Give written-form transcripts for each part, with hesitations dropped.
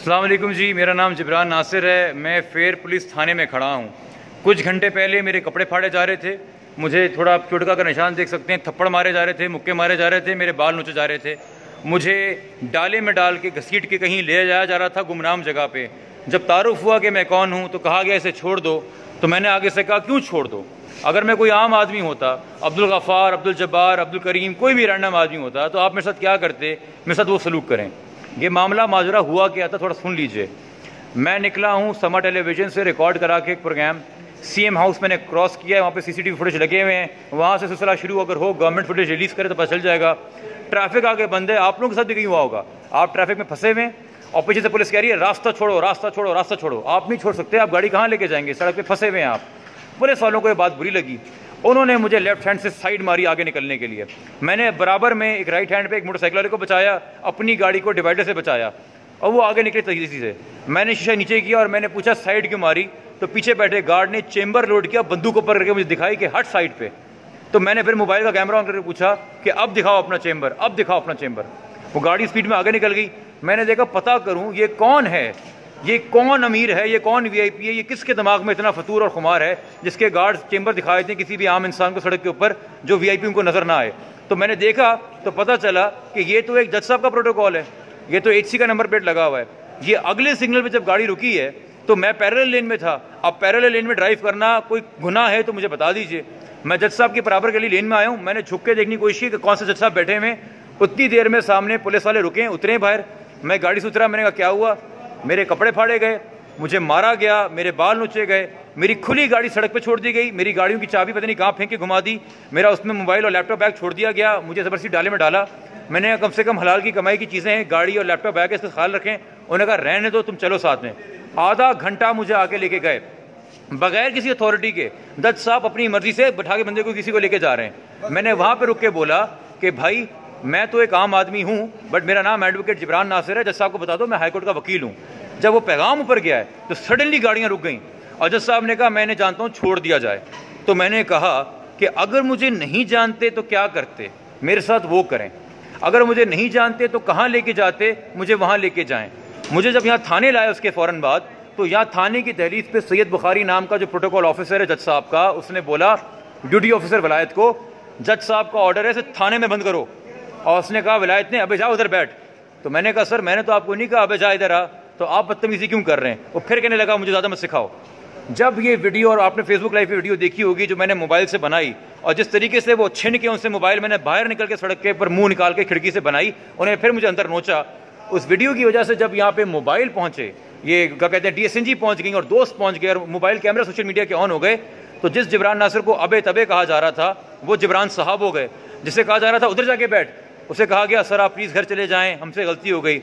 السلام علیکم جی، میرا نام جبران ناصر ہے۔ میں فیر پولیس تھانے میں کھڑا ہوں۔ کچھ گھنٹے پہلے میرے کپڑے پھاڑے جا رہے تھے، مجھے تھوڑا چوٹکا کا نشان دیکھ سکتے ہیں، تھپڑ مارے جا رہے تھے، مکے مارے جا رہے تھے، میرے بال نوچے جا رہے تھے، مجھے ڈالے میں ڈال کے گھسیٹ کے کہیں لے جایا جا رہا تھا گمنام جگہ پہ۔ جب تعارف ہوا کہ میں کون ہوں تو کہا گیا اسے چھوڑ دو، تو میں نے آگے سے کہا کیوں چھوڑ دو؟ اگر میں کوئی عام آدمی ہوتا، عبدالغفار، عبدالجبار، عبدالکریم، کوئی بھی رینڈم آدمی ہوتا تو آپ میرے ساتھ کیا کرتے؟ میرے ساتھ وہ سلوک کریں۔ یہ معاملہ ماجرا ہوا کیا تھا تھوڑا سن لیجئے۔ میں نکلا ہوں سما ٹیلی ویژن سے ریکارڈ کرا کے ایک پروگرام، سی ایم ہاؤس میں نے کراس کیا ہے، وہاں پہ سی سی ٹی وی فوٹیج لگے ہوئے ہیں، وہاں سے سلسلہ شروع اگر ہو گورنمنٹ فوٹیج ریلیز کرے تو پتہ چل جائے گا۔ ٹریفک آگے بند ہے، آپ لوگوں کے ساتھ بھی کہیں ہوا ہوگا، آپ ٹریفک میں پھنسے ہوئے ہیں اور پیچھے سے پولیس کہہ رہی ہے راستہ چھوڑو راستہ چھوڑو راستہ چھوڑو، آپ نہیں چھوڑ سکتے، آپ گاڑی کہاں لے کے جائیں گے؟ سڑک پہ پھنسے ہوئے ہیں آپ۔ پولیس والوں کو یہ بات بری لگی، انہوں نے مجھے لیفٹ ہینڈ سے سائڈ ماری آگے نکلنے کے لیے، میں نے برابر میں ایک رائٹ ہینڈ پہ ایک موٹر سائیکل والے کو بچایا، اپنی گاڑی کو ڈیوائڈر سے بچایا اور وہ آگے نکلے تیزی سے۔ میں نے شیشہ نیچے کیا اور میں نے پوچھا سائڈ کیوں ماری؟ تو پیچھے بیٹھے گارڈ نے چیمبر لوڈ کیا، بندوق اوپر کر کے مجھے دکھائی کہ ہٹ سائڈ پہ۔ تو میں نے پھر موبائل کا کیمرہ آن کر کے پوچھا کہ اب دکھاؤ اپنا چیمبر، اب دکھاؤ اپنا چیمبر۔ وہ گاڑی اسپیڈ میں آگے نکل گئی، میں نے دیکھا پتہ کروں یہ کون ہے، یہ کون امیر ہے، یہ کون وی آئی پی ہے، یہ کس کے دماغ میں اتنا فطور اور خمار ہے جس کے گارڈ چیمبر دکھا دیتے ہیں کسی بھی عام انسان کو سڑک کے اوپر جو وی آئی پی ان کو نظر نہ آئے۔ تو میں نے دیکھا تو پتہ چلا کہ یہ تو ایک جج صاحب کا پروٹوکول ہے، یہ تو ایچ سی کا نمبر پلیٹ لگا ہوا ہے۔ یہ اگلے سگنل پہ جب گاڑی رکی ہے تو میں پیرلل لین میں تھا، اب پیرلل لین میں ڈرائیو کرنا کوئی گناہ ہے تو مجھے بتا دیجئے۔ میں جج صاحب کے برابر کے لیے لین میں آیا ہوں، میں نے جھک کے دیکھنے کی کوشش کی کہ کون سے جج صاحب بیٹھے ہوئے، اتنی دیر میں سامنے پولیس والے رکے، اترے باہر، میں گاڑی سے اترا، میں نے کہا کیا ہوا؟ میرے کپڑے پھاڑے گئے، مجھے مارا گیا، میرے بال نوچے گئے، میری کھلی گاڑی سڑک پہ چھوڑ دی گئی، میری گاڑیوں کی چابی پتہ نہیں کہاں پھینک کے گھما دی، میرا اس میں موبائل اور لیپ ٹاپ بیگ چھوڑ دیا گیا، مجھے زبردستی ڈالے میں ڈالا۔ میں نے کم سے کم حلال کی کمائی کی چیزیں ہیں، گاڑی اور لیپ ٹاپ بیگ ہے، اس کا خیال رکھیں۔ انہوں نے کہا رہنے دو، تم چلو ساتھ میں۔ آدھا گھنٹہ مجھے آگے لے کے گئے بغیر کسی اتھارٹی کے، جج صاحب اپنی مرضی سے بٹھا کے بندے کو کسی کو لے کے جا رہے ہیں۔ میں نے وہاں پہ رک کے بولا کہ بھائی میں تو ایک عام آدمی ہوں بٹ میرا نام ایڈوکیٹ جبران ناصر ہے، جج صاحب کو بتا دو میں ہائی کورٹ کا وکیل ہوں۔ جب وہ پیغام اوپر گیا ہے تو سڈنلی گاڑیاں رک گئیں اور جج صاحب نے کہا میں نے جانتا ہوں چھوڑ دیا جائے۔ تو میں نے کہا کہ اگر مجھے نہیں جانتے تو کیا کرتے؟ میرے ساتھ وہ کریں، اگر مجھے نہیں جانتے تو کہاں لے کے جاتے؟ مجھے وہاں لے کے جائیں۔ مجھے جب یہاں تھانے لائے اس کے فوراً بعد تو یہاں تھانے کی دہلیز پہ سید بخاری نام کا جو پروٹوکول آفیسر ہے جج صاحب کا، اس نے بولا ڈیوٹی آفیسر ولایت کو جج صاحب کا آرڈر ہے اسے تھانے میں بند کرو، اور اس نے کہا ولایت نے ابے جاؤ ادھر بیٹھ۔ تو میں نے کہا سر میں نے تو آپ کو نہیں کہا ابے جا ادھر آ، تو آپ بدتمیزی کیوں کر رہے ہیں؟ وہ پھر کہنے لگا مجھے زیادہ مت سکھاؤ۔ جب یہ ویڈیو، اور آپ نے فیس بک لائیو پہ ویڈیو دیکھی ہوگی جو میں نے موبائل سے بنائی، اور جس طریقے سے وہ چھن کے ان سے موبائل میں نے باہر نکل کے سڑک کے اوپر منہ نکال کے کھڑکی سے بنائی، انہیں پھر مجھے اندر نوچا۔ اس ویڈیو کی وجہ سے جب یہاں پہ موبائل پہنچے، یہ کیا کہتے ہیں ڈی ایس این جی پہنچ گئیں اور دوست پہنچ گئے اور موبائل کیمرہ سوشل میڈیا کے آن ہو گئے، تو جس جبران ناصر کو ابے تبے کہا جا رہا تھا وہ جبران صاحب ہو گئے، جسے کہا جا رہا تھا ادھر جا کے بیٹھ اسے کہا گیا سر آپ پلیز گھر چلے جائیں، ہم سے غلطی ہو گئی۔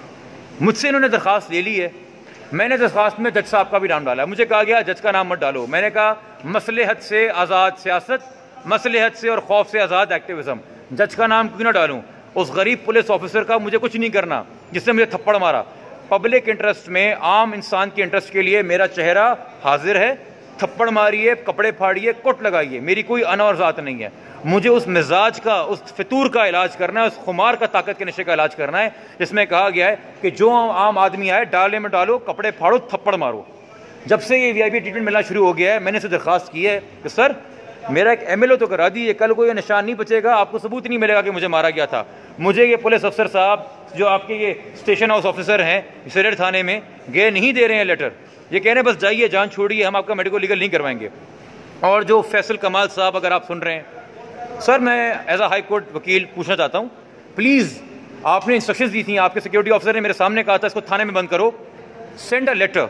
مجھ سے انہوں نے درخواست لے لی ہے، میں نے درخواست میں جج صاحب کا بھی نام ڈالا، مجھے کہا گیا جج کا نام مت ڈالو۔ میں نے کہا مصلحت سے آزاد سیاست، مصلحت سے اور خوف سے آزاد ایکٹیویزم، جج کا نام کیوں نہ ڈالوں؟ اس غریب پولیس آفیسر کا مجھے کچھ نہیں کرنا جس نے مجھے تھپڑ مارا۔ پبلک انٹرسٹ میں، عام انسان کے انٹرسٹ کے لیے میرا چہرہ حاضر ہے، تھپڑ ماریے، کپڑے پھاڑیے، کوٹ لگائیے، میری کوئی انا اور ذات نہیں ہے۔ مجھے اس مزاج کا، اس فطور کا علاج کرنا ہے، اس خمار کا، طاقت کے نشے کا علاج کرنا ہے جس میں کہا گیا ہے کہ جو عام آدمی آئے ڈالے میں ڈالو، کپڑے پھاڑو، تھپڑ مارو۔ جب سے یہ وی آئی پی ٹریٹمنٹ ملنا شروع ہو گیا ہے میں نے اسے درخواست کی ہے کہ سر میرا ایک ایم ایل او تو کرا دیجیے، کل کو یہ نشان نہیں بچے گا، آپ کو ثبوت نہیں ملے گا کہ مجھے مارا گیا تھا۔ مجھے یہ پولیس افسر صاحب جو آپ کے یہ اسٹیشن ہاؤس آفیسر ہیں سریڑ تھانے میں، گئے نہیں دے رہے ہیں لیٹر، یہ کہہ رہے ہیں بس جائیے جان چھوڑیے، ہم آپ کا میڈیکل لیگل نہیں کروائیں گے۔ اور جو فیصل کمال صاحب اگر آپ سن رہے ہیں، سر میں ایز اے ہائی کورٹ وکیل پوچھنا چاہتا ہوں، پلیز آپ نے انسٹرکشنز دی تھیں، آپ کے سیکورٹی آفیسر نے میرے سامنے کہا تھا اس کو تھانے میں بند کرو، سینڈ اے لیٹر،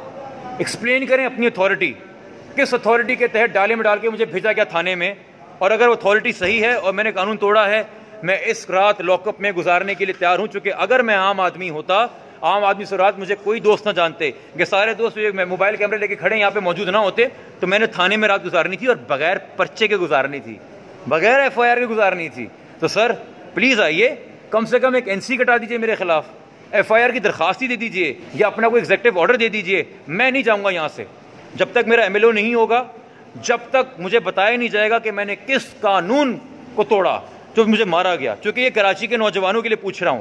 ایکسپلین کریں اپنی اتھارٹی، کس اتھارٹی کے تحت ڈالے میں ڈال کے مجھے بھیجا گیا تھانے میں، اور اگر وہ اتھارٹی صحیح ہے اور میں نے قانون توڑا ہے، میں اس رات لاک اپ میں گزارنے کے لیے تیار ہوں، چونکہ اگر میں عام آدمی ہوتا، عام آدمی سے رات مجھے کوئی دوست نہ جانتے، کہ سارے دوست میں موبائل کیمرے لے کے کھڑے یہاں پہ موجود نہ ہوتے، تو میں نے تھانے میں رات گزارنی تھی اور بغیر پرچے کے گزارنی تھی، بغیر ایف آئی آر کے گزارنی تھی۔ تو سر پلیز آئیے، کم سے کم ایک این سی کٹا دیجیے میرے خلاف، ایف آئی آر کی درخواست ہی دے دیجیے یا اپنا کوئی ایگزیکٹو آرڈر دے دیجیے۔ میں نہیں جاؤں گا یہاں سے جب تک میرا ایم ایل او نہیں ہوگا، جب تک مجھے بتایا نہیں جائے گا کہ میں نے کس قانون کو توڑا جو مجھے مارا گیا، چونکہ یہ کراچی کے نوجوانوں کے لیے پوچھ رہا ہوں۔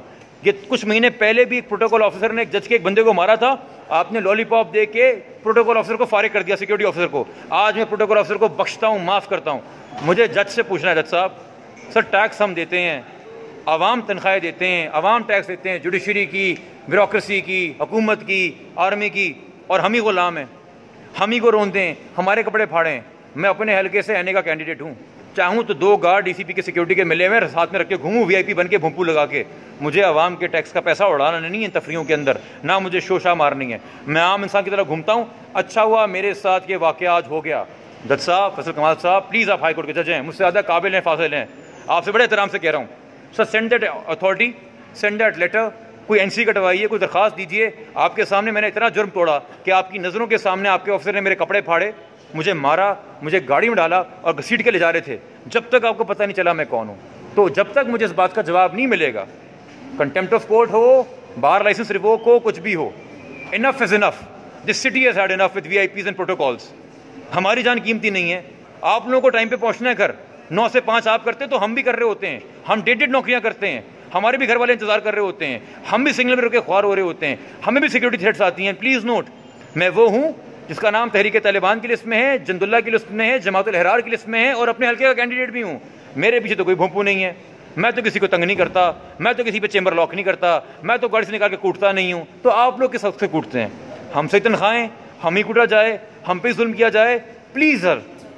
یہ کچھ مہینے پہلے بھی ایک پروٹوکول آفیسر نے ایک جج کے ایک بندے کو مارا تھا, آپ نے لالی پاپ دے کے پروٹوکول آفیسر کو فارغ کر دیا, سیکورٹی آفیسر کو. آج میں پروٹوکول آفیسر کو بخشتا ہوں, معاف کرتا ہوں. مجھے جج سے پوچھنا ہے, جج صاحب سر ٹیکس ہم دیتے ہیں, عوام تنخواہیں دیتے ہیں, عوام ٹیکس دیتے ہیں, جوڈیشری کی, بیوروکریسی کی, حکومت کی, آرمی کی, اور ہم ہی غلام ہیں, ہم ہی کو روندے ہیں, ہمارے کپڑے پھاڑیں. میں اپنے حلقے سے اینے کا کینڈیڈیٹ ہوں, چاہوں تو 2 گارڈ ڈی سی پی کے سیکورٹی کے ملے ہوئے ساتھ میں رکھ کے گھوموں, وی آئی پی بن کے بھونپو لگا کے. مجھے عوام کے ٹیکس کا پیسہ اڑانا نہیں ہے تفریحوں کے اندر, نہ مجھے شوشہ مارنی ہے. میں عام انسان کی طرح گھومتا ہوں. اچھا ہوا میرے ساتھ یہ واقعہ آج ہو گیا. جج صاحب, فیصل کمال صاحب, پلیز آپ ہائی کورٹ کے جج ہیں, مجھ سے زیادہ قابل ہیں, فاضل ہیں, آپ سے بڑے احترام سے کہہ رہا ہوں. Sir send that authority, send that letter, کوئی این سی کٹوائیے, کوئی درخواست دیجیے. آپ کے سامنے میں نے اتنا جرم توڑا کہ آپ کی نظروں کے سامنے آپ کے آفیسر نے میرے کپڑے پھاڑے, مجھے مارا, مجھے گاڑی میں ڈالا اور گھسیٹ کے لے جا رہے تھے, جب تک آپ کو پتہ نہیں چلا میں کون ہوں. تو جب تک مجھے اس بات کا جواب نہیں ملے گا, کنٹمپٹ آف کورٹ ہو, بار لائسنس ریووک ہو, کچھ بھی ہو, enough is enough. This city has had enough with V I Ps and protocols. ہماری جان قیمتی نہیں ہے. آپ لوگوں کو ٹائم پہ پہنچنا ہے گھر, 9 سے 5 آپ کرتے تو ہم بھی کر رہے ہوتے ہیں. ہم 1.5 نوکریاں کرتے ہیں, ہمارے بھی گھر والے انتظار کر رہے ہوتے ہیں, ہم بھی سنگل میں رک کے خوار ہو رہے ہوتے ہیں, ہمیں بھی سیکورٹی تھریٹس آتی ہیں. پلیز نوٹ, میں وہ ہوں جس کا نام تحریک طالبان کی لسٹ میں ہے, جند اللہ کی لسٹ میں ہے, جماعت الحرار کی لسٹ میں ہے, اور اپنے حلقے کا کینڈیڈیٹ بھی ہوں. میرے پیچھے تو کوئی بھونپو نہیں ہے, میں تو کسی کو تنگ نہیں کرتا, میں تو کسی پہ چیمبر لاک نہیں کرتا, میں تو گاڑی سے نکال کے کوٹتا نہیں ہوں. تو آپ لوگ کس حق سے کوٹتے ہیں؟ ہم سے تنخواہیں, ہم ہی کوٹا جائے, ہم پہ ظلم کیا جائے. پلیز سر,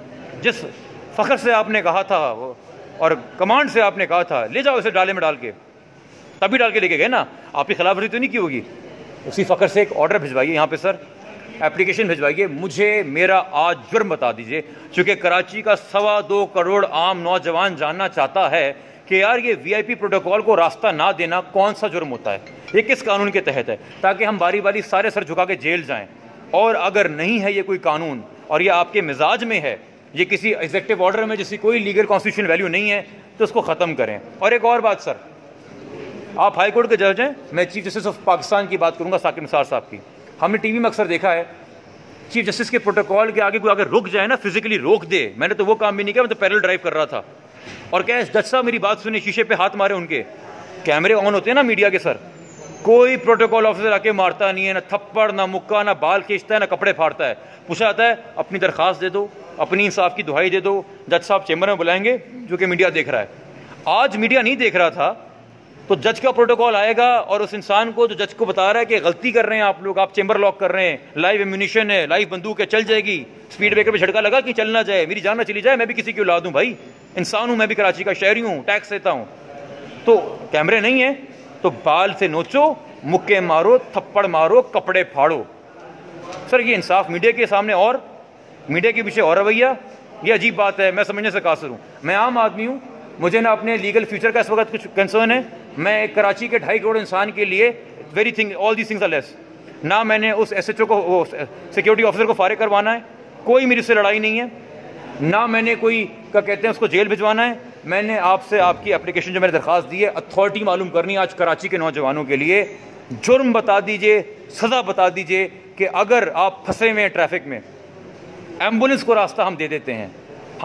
جس فخر سے آپ نے کہا تھا اور کمانڈ سے آپ نے کہا تھا لے جاؤ اسے ڈالے میں ڈال کے, تبھی ڈال کے لے کے گئے نا, آپ کی خلاف ورزی تو نہیں کی ہوگی. اسی فخر سے ایک آرڈر بھجوائیے یہاں پہ سر, اپلیکیشن بھجوائیے. مجھے میرا آج جرم بتا دیجئے, چونکہ کراچی کا 2.25 کروڑ عام نوجوان جاننا چاہتا ہے کہ یار یہ وی آئی پی پروٹوکول کو راستہ نہ دینا کون سا جرم ہوتا ہے, یہ کس قانون کے تحت ہے, تاکہ ہم باری باری سارے سر جھکا کے جیل جائیں. اور اگر نہیں ہے یہ کوئی قانون اور یہ آپ کے مزاج میں ہے, یہ کسی ایگزیکٹو آرڈر میں جس کی کوئی لیگل کانسٹیٹیوشنل ویلیو نہیں ہے, تو اس کو ختم کریں. اور ایک اور بات سر, آپ ہائی کورٹ کے جج ہیں, میں چیف جسٹس آف پاکستان کی بات کروں گا, ثاقب نثار صاحب کی. ہم نے ٹی وی میں اکثر دیکھا ہے چیف جسٹس کے پروٹوکول کے آگے کوئی اگر رک جائے نا, فزیکلی روک دے. میں نے تو وہ کام بھی نہیں کیا, میں تو پیرل ڈرائیو کر رہا تھا. اور کیا جج صاحب میری بات سنیں, شیشے پہ ہاتھ مارے, ان کے کیمرے آن ہوتے ہیں نا میڈیا کے سر, کوئی پروٹوکول آفیسر آ کے مارتا نہیں ہے, نہ تھپڑ, نہ مکہ, نہ بال کھینچتا ہے, نہ کپڑے پھاڑتا ہے. پوچھا جاتا ہے اپنی درخواست دے دو, اپنی انصاف کی دہائی دے دو, جج صاحب چیمبر میں بلائیں گے, جو کہ میڈیا دیکھ رہا ہے. آج میڈیا نہیں دیکھ رہا تھا, تو جج کا پروٹوکول آئے گا اور اس انسان کو جو جج کو بتا رہا ہے کہ غلطی کر رہے ہیں آپ لوگ, آپ چیمبر لاک کر رہے ہیں, لائیو ایمونیشن ہے, لائیو بندوق ہے, چل جائے گی, اسپیڈ بریکر پہ جھٹکا لگا کہ چل نہ جائے, میری جان نہ چلی جائے, میں بھی کسی کی اولاد ہوں بھائی, انسان ہوں, میں بھی کراچی کا شہری ہوں, ٹیکس دیتا ہوں. تو کیمرے نہیں ہیں تو بال سے نوچو, مکے مارو, تھپڑ مارو, کپڑے پھاڑو. سر یہ انصاف میڈیا کے سامنے اور میڈیا کے پیچھے اور رویہ, یہ عجیب بات ہے. میں سمجھنے سے قاصر ہوں, میں عام آدمی ہوں, مجھے نہ اپنے لیگل فیوچر کا اس وقت کچھ کنسرن ہے. میں ایک کراچی کے 2.5 کروڑ انسان کے لیے very thing all these things are less. نہ میں نے اس ایس ایچ او کو, سیکورٹی آفیسر کو فارغ کروانا ہے, کوئی میری سے لڑائی نہیں ہے. نہ میں نے کوئی کا کہتے ہیں اس کو جیل بھجوانا ہے. میں نے آپ سے آپ کی اپلیکیشن جو میں نے درخواست دی ہے, اتھارٹی معلوم کرنی ہے آج کراچی کے نوجوانوں کے لیے. جرم بتا دیجئے, سزا بتا دیجئے کہ اگر آپ پھنسے ہوئے ہیں ٹریفک میں, ایمبولینس کو راستہ ہم دے دیتے ہیں,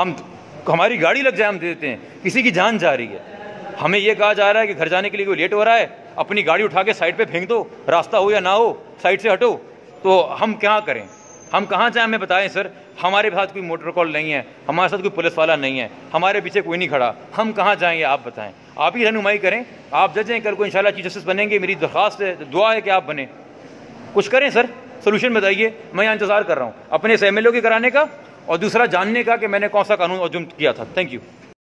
ہماری گاڑی لگ جائے ہم دے دیتے ہیں, کسی کی جان جا رہی ہے, ہمیں یہ کہا جا رہا ہے کہ گھر جانے کے لیے کوئی لیٹ ہو رہا ہے, اپنی گاڑی اٹھا کے سائڈ پہ پھینک دو, راستہ ہو یا نہ ہو سائڈ سے ہٹو. تو ہم کیا کریں, ہم کہاں جائیں, ہمیں بتائیں سر. ہمارے ساتھ کوئی موٹر کال نہیں ہے, ہمارے ساتھ کوئی پولیس والا نہیں ہے, ہمارے پیچھے کوئی نہیں کھڑا, ہم کہاں جائیں یہ آپ بتائیں. آپ ہی رہنمائی کریں, آپ جج ہیں, کل کو انشاءاللہ چیف جسٹس بنیں گے, میری درخواست ہے, دعا ہے کہ آپ بنیں. کچھ کریں سر, سولوشن بتائیے. میں یہاں انتظار کر رہا ہوں اپنے اس ایم ایل او کے کرانے کا, اور دوسرا جاننے کا کہ میں نے کون سا قانون اور جرم کیا تھا. Thank you.